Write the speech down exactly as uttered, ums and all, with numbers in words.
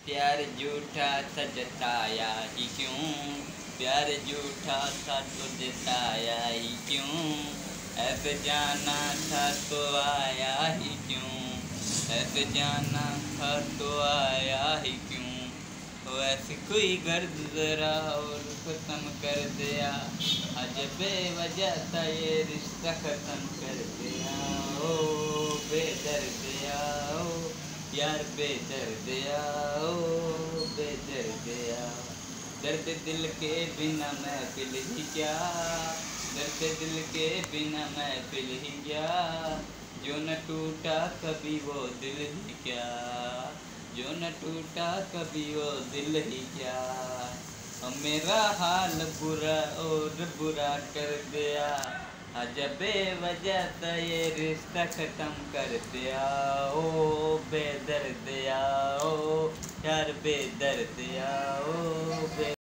प्यार झूठा था जताया ही क्यों, प्यार झूठा था तो जताया ही क्यों, ऐसे जाना था तो आया ही क्यों, ऐसे जाना था तो आया ही क्यों। तो ऐसी कोई गर्द जरा और खत्म कर दिया, आज बेवजह था ये रिश्ता खत्म कर दिया। ओ बेदर्दिया ओ यार बेदर्दिया ओ बेदर्दिया, दर्द दिल के बिना महफिल ही क्या, दर्द दिल के बिना महफिल ही क्या, जो न टूटा कभी वो दिल ही क्या, जो न टूटा कभी वो दिल ही क्या। अब मेरा हाल बुरा और बुरा कर दिया, आज बेवजह था ये रिश्ता खत्म कर दिया। ओ बेदर्दिया ओ यार बेदर्दिया ओ बे